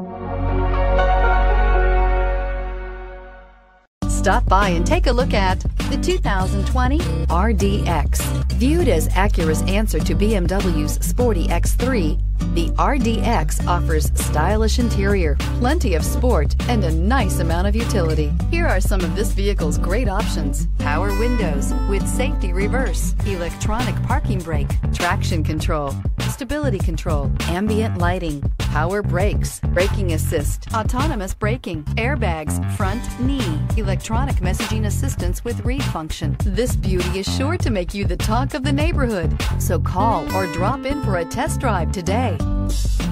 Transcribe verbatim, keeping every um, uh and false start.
Stop by and take a look at the two thousand twenty R D X. Viewed as Acura's answer to B M W's sporty X three, the R D X offers stylish interior, plenty of sport, and a nice amount of utility. Here are some of this vehicle's great options: power windows with safety reverse, electronic parking brake, traction control, stability control, ambient lighting, power brakes, braking assist, autonomous braking, airbags, front knee, electronic messaging assistance with read function. This beauty is sure to make you the talk of the neighborhood. So call or drop in for a test drive today.